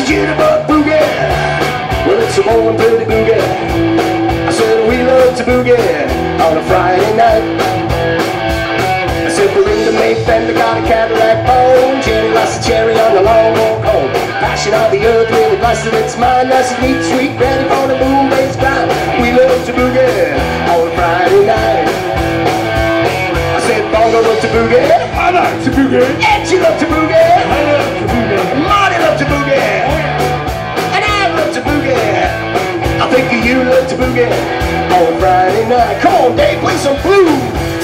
jitterbug boogie. Well, it's a morning pretty boogie. I said we love to boogie on a Friday night. I said Belinda Mayfender got a Cadillac bone. Jenny likes a cherry on the long walk home. Passion of the earth really blessed its mind. Nice and neat, sweet, ready for the moon-based grind. We love to boogie on a Friday night. I said Bongo loves to boogie. I like to boogie. Edgy loves to boogie. I love to boogie. Marty loves to boogie. And I love to boogie. I think you love to boogie on Friday night. Come on, Dave, play some blues.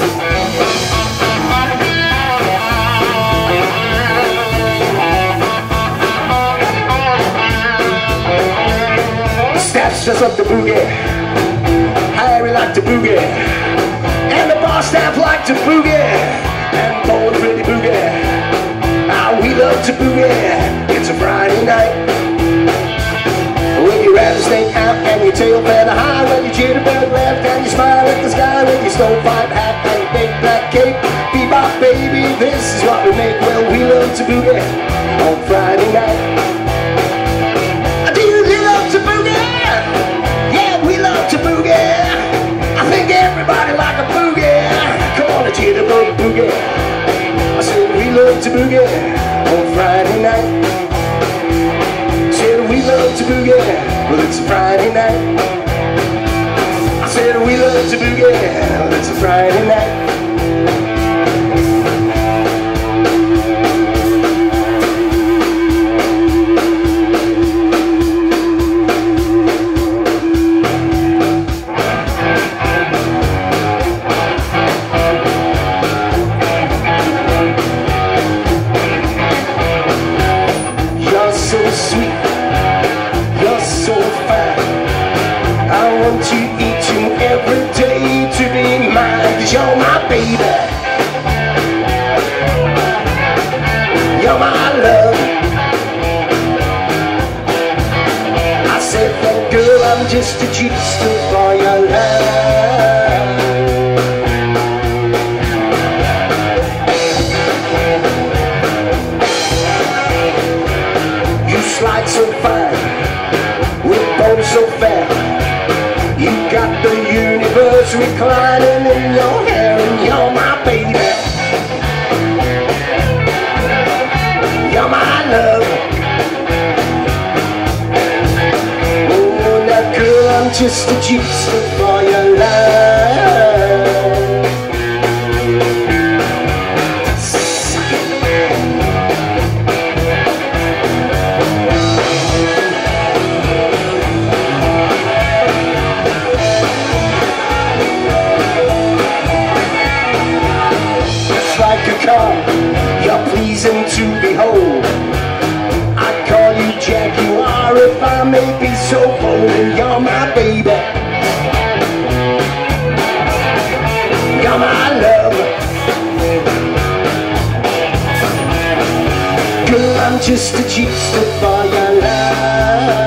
Staffs just up the boogie. Harry like to boogie. And the bar staff like to boogie. And Paul and pretty boogie. Ah, we love to boogie. It's a Friday night. When your rattlesnake out and your tail feather high, when you jitterbug left and you smile at the sky, with your stovepipe hat and your big black cape. Bebop baby, this is what we make. Well, we love to boogie on Friday night. Do you love to boogie? Yeah, we love to boogie. I think everybody like a boogie. Come on, a jitterbug boogie. I said we love to boogie on Friday night. Said we love to boogie, well it's a Friday night. I said we love to boogie, well it's a Friday night. You're so sweet. You're so fine. I want you each and every day to be mine. 'Cause you're my baby. You're my love. I said, well, girl, I'm just a jester for your love. You slide so fine. So fat, you got the universe reclining in your hair, and you're my baby. You're my love. Oh, now girl, I'm just a jester for your love. Like a car, you're pleasing to behold. I call you Jaguar if I may be so bold. And you're my baby. You're my love. Girl, I'm just a jester for your love.